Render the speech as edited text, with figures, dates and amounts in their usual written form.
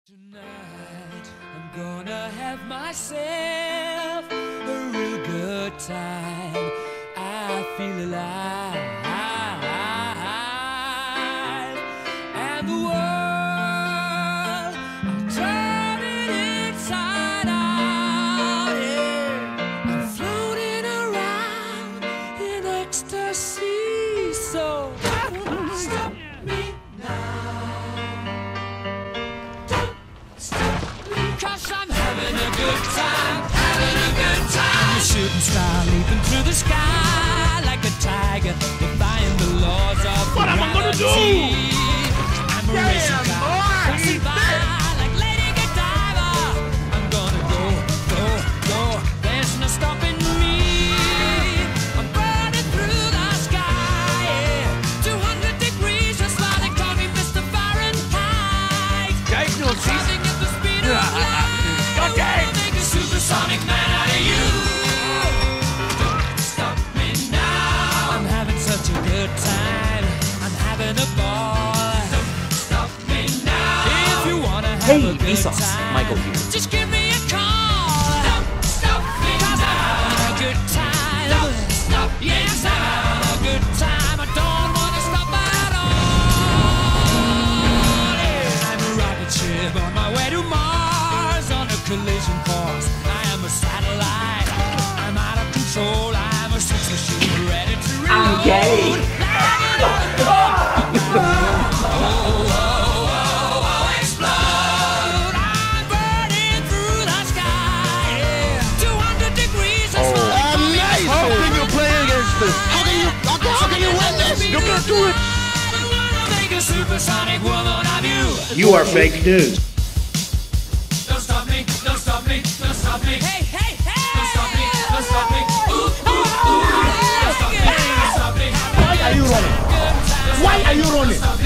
Tonight, I'm gonna have myself a real good time. I feel alive, and the world, I'm turning inside out. Yeah. I'm floating around in ecstasy, so don't stop me now. 'Cause I'm having a good time, having a good time. I'm a shooting star leaping through the sky like a tiger, defying the laws of what am I gonna do? I'm a racing car, passing by like Lady Godiva. I'm gonna go, go, go. There's no stopping me. I'm burning through the sky, yeah. 200 degrees, just while they call me Mr. Fahrenheit. Driving at the speed of light. Make a supersonic man out of you. Don't stop me now. I'm having such a good time. I'm having a ball. Don't stop me now. If you wanna have a good time, Michael here. just give me a call. Don't stop me now. I'm having a good time. Don't stop me now. Yes, I'm having a good time. I don't wanna stop at all. Yeah. I'm a rocket ship on my way to Mars on a collision course. I am a satellite. I'm out of control. I'm a sex machine ready to reload. I'm gay. Explode. I'm burning through the sky. Yeah. 200 degrees. That's what they call me. Nice. How can you play against this? How can you win this? You can't do it. I wanna make a supersonic woman of you. You are fake news. Don't stop me, don't stop me, don't stop me. Hey, hey, hey! Don't stop me, don't stop me. Ooh, ooh, ooh. Don't stop me, don't stop me. Why are you running? Why are you running?